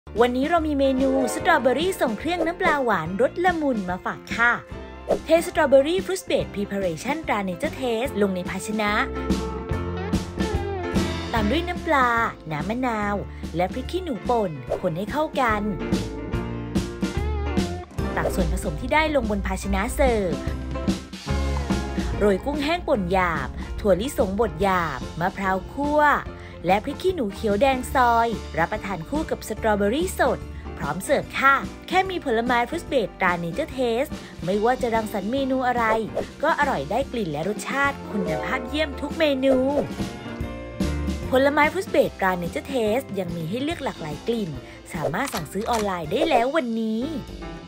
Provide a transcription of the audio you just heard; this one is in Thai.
วันนี้เรามีเมนูสตรอเบอรี่ส่งเครื่องน้ำปลาหวานรสละมุนมาฝากค่ะเทสตรอเบอรี่ฟรุตเบรดพรีพาเรชั่นตราเนเจอร์เทสลงในภาชนะตามด้วยน้ำปลาน้ำมะนาวและพริกขี้หนูป่นคนให้เข้ากันตักส่วนผสมที่ได้ลงบนภาชนะเสิร์ฟโรยกุ้งแห้งป่นหยาบถั่วลิสงบดหยาบมะพร้าวคั่วและพริกขี้หนูเขียวแดงซอยรับประทานคู่กับสตรอเบอรี่สดพร้อมเสิร์ฟค่ะแค่มีผลไม้ฟรุตเบรดตราเนเจอร์เทสไม่ว่าจะรังสรรค์เมนูอะไรก็อร่อยได้กลิ่นและรสชาติคุณภาพเยี่ยมทุกเมนูผลไม้ฟรุตเบรดตราเนเจอร์เทสยังมีให้เลือกหลากหลายกลิ่นสามารถสั่งซื้อออนไลน์ได้แล้ววันนี้